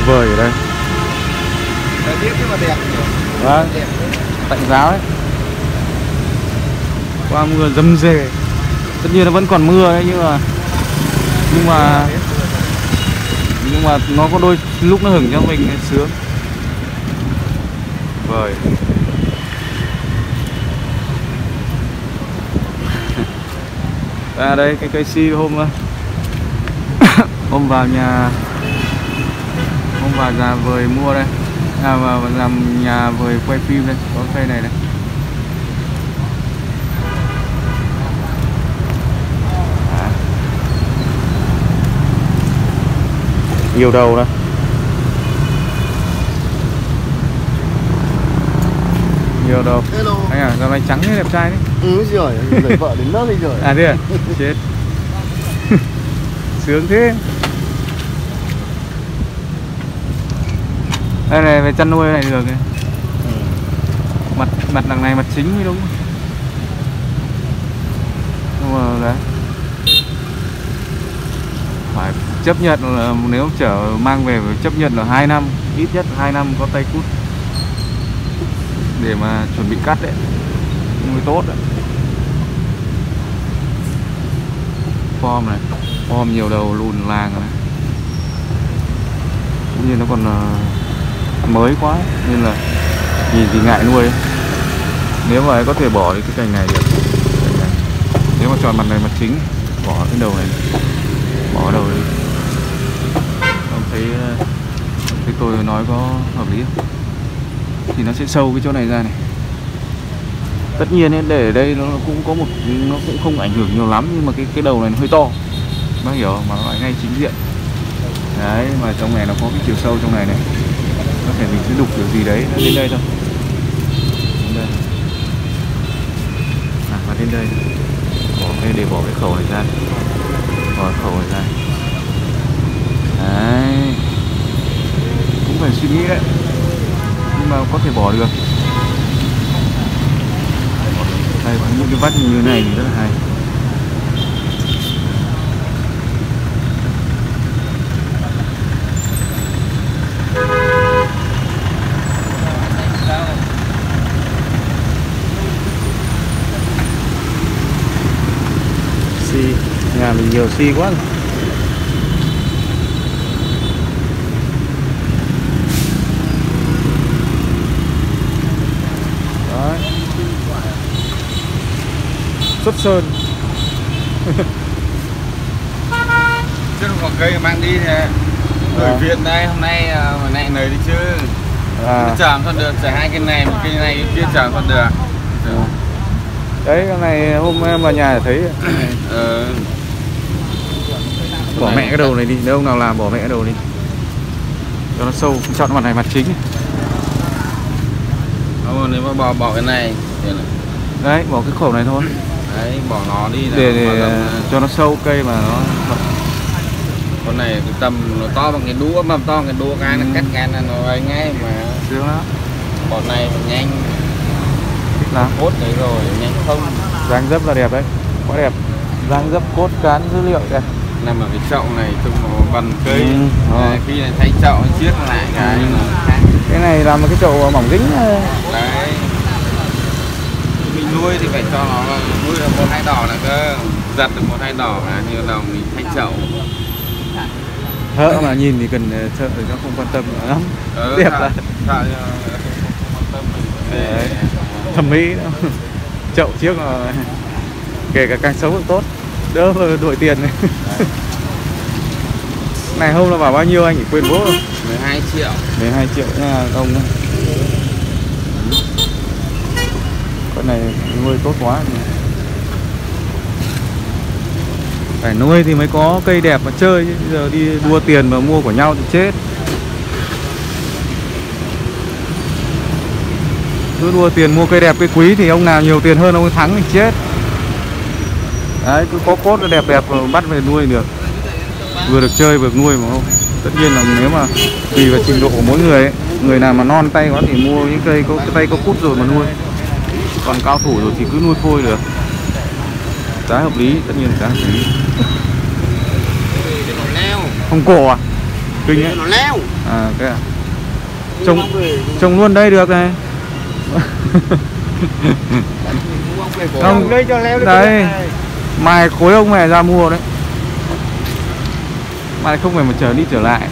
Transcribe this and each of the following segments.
vời ở đây. Thời tiết nhưng mà đẹp. Vâng, tạnh giáo đấy. Qua mưa râm rề. Tất nhiên nó vẫn còn mưa đấy, nhưng mà nó có đôi lúc nó hửng cho mình sướng. Vời. À đây cái cây si hôm vào nhà vời mua đây, và làm nhà vời quay phim đây, có cây này này. Nhiều đầu đây. Nhiều đầu. Hello. Anh à, dạo này trắng thế đẹp trai đấy. Ừ rồi, đẩy vợ đến lớp đi rồi. À thế à? Chết. Sướng thế. Đây này, về chăn nuôi này được này. Mặt đằng này mặt chính mới đúng. Nhưng mà đấy, phải chấp nhận là nếu chở mang về phải chấp nhận là 2 năm, ít nhất 2 năm có tay cút để mà chuẩn bị cắt đấy mới tốt đấy. Form này, form nhiều đầu lùn làng này, cũng như nó còn mới quá nên là nhìn thì ngại nuôi. Nếu mà có thể bỏ đi cái cành này được. Nếu mà chọn mặt này mặt chính, bỏ cái đầu này, bỏ đầu đi. Ông thấy tôi nói có hợp lý không? Thì nó sẽ sâu cái chỗ này ra này. Tất nhiên ấy, để ở đây nó cũng có nó cũng không ảnh hưởng nhiều lắm, nhưng mà cái đầu này nó hơi to, bác hiểu không? Mà nó lại ngay chính diện đấy, mà trong này nó có cái chiều sâu trong này này, có thể mình sẽ đục kiểu gì đấy nó đến đây thôi, đến đây. Và đến đây bỏ đây để bỏ cái khẩu này ra, bỏ khẩu này ra đấy, cũng phải suy nghĩ đấy, nhưng mà có thể bỏ được. Đây có những cái vắt như thế này thì rất là hay. Xi, nhà mình nhiều xi quá. Đấy. Xuất sơn. Chứ không có cây mang đi thì người Việt đây hôm nay mà này nơi đi chứ. Chạm thoát được, chả hai cái này, một cái này cái kia chạm thoát được. Đấy, cái này hôm em vào nhà thấy. Bỏ mẹ cái đầu này đi, nếu ông nào làm bỏ mẹ cái đầu đi cho nó sâu, chọn mặt này mặt chính. Nếu mà bỏ cái này đấy, bỏ cái khẩu này thôi. Đấy, bỏ nó đi để cho nó sâu cây mà nó. Con này cái tầm nó to bằng cái đũa, mầm to cái đũa cái nó cắt cái nó ấy ngay mà sướng lắm. Bọn này nhanh lắm, cốt đấy rồi nhanh không. dáng dấp là đẹp đấy, quá đẹp, dáng dấp cốt cán dữ liệu đẹp. Nằm ở cái chậu này trông nó bần cây. Khi này thay chậu chiết lại cái này làm một cái chậu mỏng dính đấy. Mình nuôi thì phải cho nó nuôi được 1-2 đỏ là cơ, giật được 1-2 đỏ là như là mình thay chậu. Thợ mà nhìn thì cần thợ thì nó không quan tâm nữa lắm. Đẹp là thẩm mỹ đó. Chậu trước là kể cả càng xấu càng tốt, đỡ đổi tiền này. Này hôm là bảo bao nhiêu anh chỉ quên bố. 12 triệu. 12 triệu nha ông. Con này nuôi tốt quá. Phải nuôi thì mới có cây đẹp mà chơi chứ. Bây giờ đi đua tiền mà mua của nhau thì chết. Cứ đua tiền mua cây đẹp cây quý thì ông nào nhiều tiền hơn ông ấy thắng thì chết. Đấy, cứ có cốt đẹp đẹp rồi bắt về nuôi được. Vừa được chơi vừa nuôi mà không. Tất nhiên là nếu mà tùy vào trình độ của mỗi người ấy. Người nào mà non tay quá thì mua những cây có cái tay có cút rồi mà nuôi. Còn cao thủ rồi thì cứ nuôi phôi được. Giá hợp lý, tất nhiên giá hợp lý. Không cổ à? Kinh ấy. Nó leo. À cái à. Trồng luôn đây được này. Không lấy cho leo đấy. Mai khối ông mẹ ra mua đấy. Mai không phải mà chờ đi trở lại.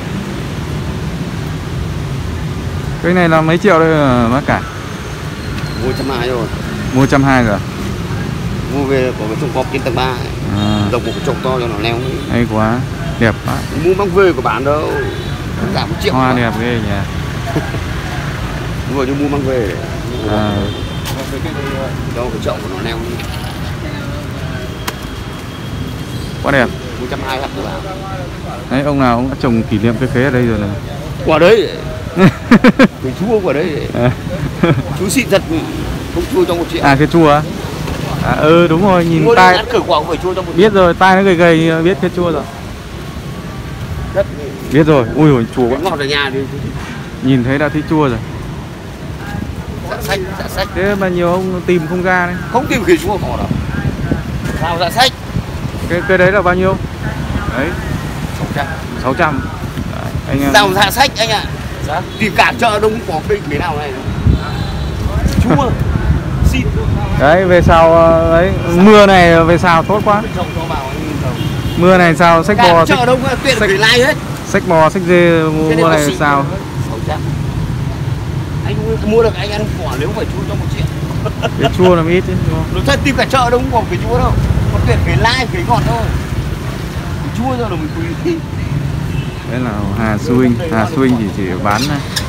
Cái này là mấy triệu đây bác cả? Mua 120 rồi. Mua 120 rồi. Mua về có cái trồng cọp trên tầng 3 ấy. Dòng một cái trồng to cho nó leo. Hay quá, đẹp quá. Mua mang về của bạn đâu. Cả 1 triệu. Hoa đẹp ghê nhỉ. Vừa như mua mang về. À. Cho cái chậu của nó leo. Quá đẹp. 120 hạt các bạn. Đấy, ông nào cũng đã trồng kỷ niệm cái khế ở đây rồi này. Quả đấy. Cái chua quả đấy. Chú xịn thật. Không chua trong 1 triệu. À cái chua á? À đúng rồi, nhìn mua tai. cửa quả không phải chua trong 1 triệu. Biết rồi, tai nó gầy gầy biết cái chua rồi. Rất. Biết rồi, ui rồi chua quá. Ngọt ở nhà đi. Nhìn thấy đã thấy chua rồi. Dạ sách. Thế mà nhiều ông tìm không ra đấy. Không tìm khế chua khó đâu. Sao dạ sách? Cái đấy là bao nhiêu? Đấy. 600. 600. Đấy, anh em. Sao dạ sách anh ạ? Dạ. Tìm cả chợ đông có cái nào này. Chua. Xịn. Đấy về sau đấy mưa này về sau tốt quá. Mưa này sao xách bò chợ đông tiện phải lai hết. Xách bò xách dê mùa này sao? 600. Anh mua được anh ăn quả nếu phải chua trong 1 triệu. Cái chua làm ít chứ đúng không? Nó thật tìm cả chợ đâu có cái chua đâu. Có tiện phải lai phải ngọt thôi. Cái chua rồi là mình quý. Đấy là Hà Swing chỉ bán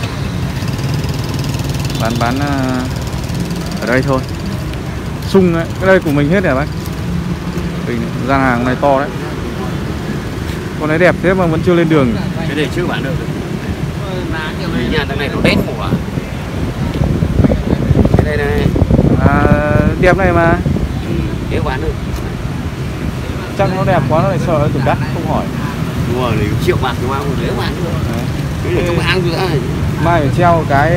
ở đây thôi. Sung đấy, cái đây của mình hết rồi bác. Gian hàng này to đấy. Con đấy đẹp thế mà vẫn chưa lên đường. Cái này chưa bán được. Nhà thằng này nó đét khổ à. Cái này. À, đẹp này mà. Nếu bán được. Chắc nó đẹp quá nó lại sợ tụi đắt không hỏi. Đúng rồi, 1 triệu bạc thì bao nếu bán được. Cái này không ăn nữa. Mai phải treo cái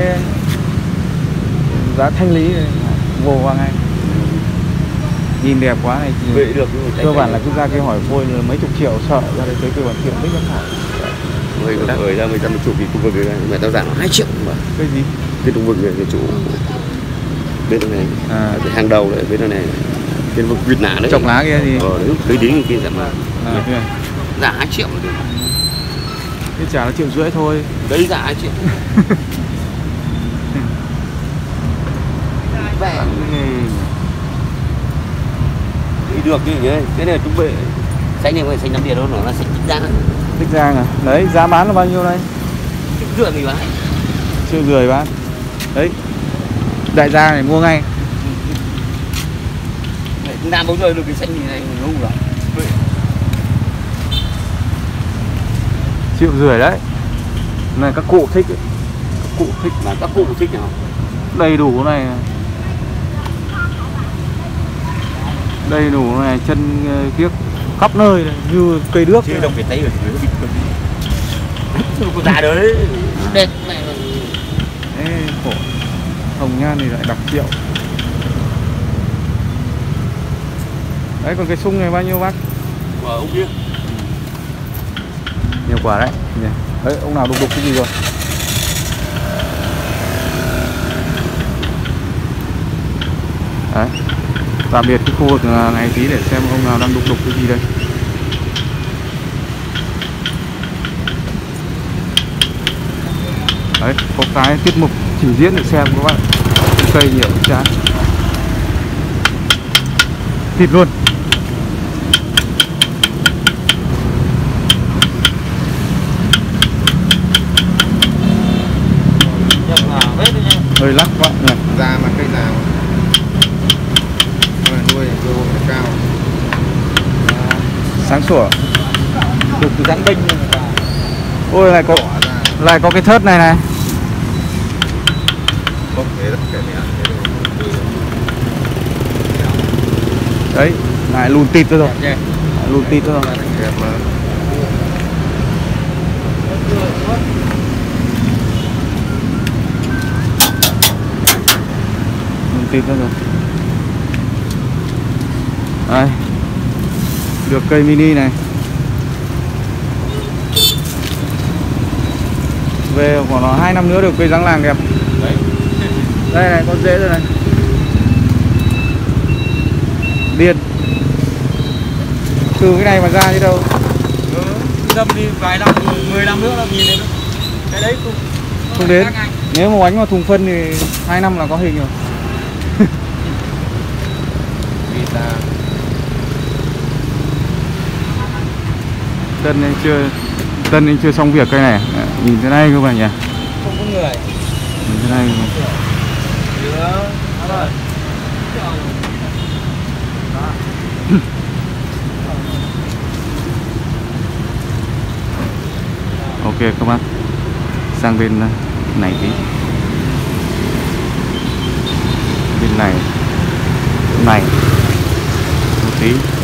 giá thanh lý này, vô vào ngay. Nhìn đẹp quá này. Vậy được. Cơ bản là cứ ra kia hỏi phôi là mấy chục triệu, sợ ra đây tới kêu bằng triệu đích lắm hỏi. Rồi ra 100 chục thì khu vực này mẹ tao giảm 2 triệu mà. Cái gì? Cái khu vực này cái chỗ bên này. Cái hàng đầu đấy bên này. Cái vực Việt Nam đấy. Trồng lá kia gì? Đấy đến kia giảm mà. Giảm 2 triệu. Cái chả nó 1,5 triệu thôi. Đấy giảm 2 triệu. Vẻ đi được chứ nhỉ? Cái này chúng bệ xanh này phải xanh 5 tiền đâu, nó là xanh Tích Giang. Tích Giang à? Đấy, giá bán là bao nhiêu đây? 1,5 triệu mình bán. 1,5 triệu bán. Đấy. Đại gia này mua ngay. Làm bao giờ được cái xanh này không rồi. 1,5 triệu đấy. Này các cụ thích ấy. Các cụ thích mà các cụ thích nào? Đầy đủ này. Đầy đủ này, chân kiếc khắp nơi này, như cây đước. Chứ đồng Việt Tây ở dưới bịt bịt. Cô già đấy. Đẹp mẹ. Ê, khổ. Hồng nhan thì lại đọc triệu. Đấy, còn cái sung này bao nhiêu bác? Ở ông kia. Nhiều quả đấy. Đấy, ông nào đục cái gì rồi? Đấy. Tạm biệt cái khu vực này tí để xem ông nào đang đục cái gì đây. Đấy, có cái tiết mục trình diễn để xem các bạn. Cây nhiều chán. Thịt luôn. Hơi lắc quá nhỉ. Già mà cây nào nuôi cao. Sáng sủa. Đục từ rắn bênh. Ôi lại có cái thớt này này. Không thế đó, cái này Đấy, lại lùn tịt rồi. Lùn tịt rồi. đẹp mà. Lùn tịt rồi. Đây. Được cây mini này. về khoảng nó 2 năm nữa được cây giáng làng đẹp. Đấy. Đây này, con rễ rồi này. Điên. Từ cái này mà ra chứ đâu. Đâm đi vài năm, 10 năm nữa là nhìn thấy cái đấy không đến. Nếu mà đánh vào thùng phân thì 2 năm là có hình rồi. Tân anh chưa xong việc cây này. Nhìn thế này các bạn nhỉ. Không có người. Nhìn thế này. Ok các bạn, sang bên này tí, bên này một tí.